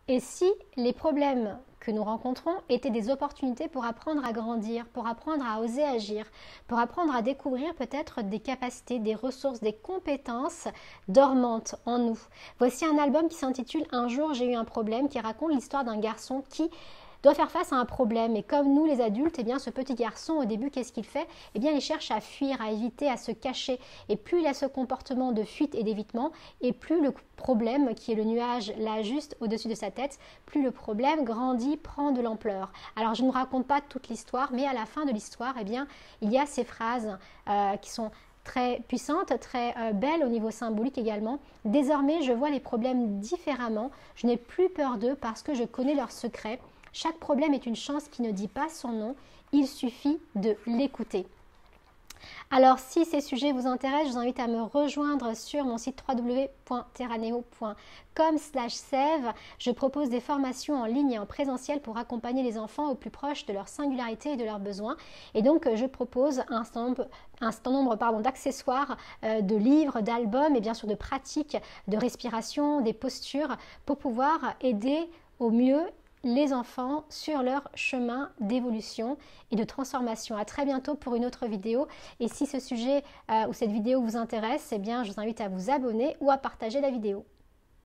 Et si les problèmes que nous rencontrons étaient des opportunités pour apprendre à grandir, pour apprendre à oser agir, pour apprendre à découvrir peut-être des capacités, des ressources, des compétences dormantes en nous. Voici un album qui s'intitule « Un jour j'ai eu un problème » qui raconte l'histoire d'un garçon qui doit faire face à un problème. Et comme nous les adultes, eh bien, ce petit garçon au début, qu'est-ce qu'il fait? Eh bien, il cherche à fuir, à éviter, à se cacher. Et plus il a ce comportement de fuite et d'évitement, et plus le problème, qui est le nuage là juste au-dessus de sa tête, plus le problème grandit, prend de l'ampleur. Alors je ne vous raconte pas toute l'histoire, mais à la fin de l'histoire, eh bien, il y a ces phrases qui sont très puissante, très belle au niveau symbolique également. Désormais, je vois les problèmes différemment. Je n'ai plus peur d'eux parce que je connais leurs secrets. Chaque problème est une chance qui ne dit pas son nom. Il suffit de l'écouter. Alors, si ces sujets vous intéressent, je vous invite à me rejoindre sur mon site www.terraneo.com/save. Je propose des formations en ligne et en présentiel pour accompagner les enfants au plus proche de leur singularité et de leurs besoins. Et donc, je propose un certain nombre d'accessoires, de livres, d'albums et bien sûr de pratiques de respiration, des postures pour pouvoir aider au mieux les enfants sur leur chemin d'évolution et de transformation. À très bientôt pour une autre vidéo. Et si ce sujet ou cette vidéo vous intéresse, eh bien, je vous invite à vous abonner ou à partager la vidéo.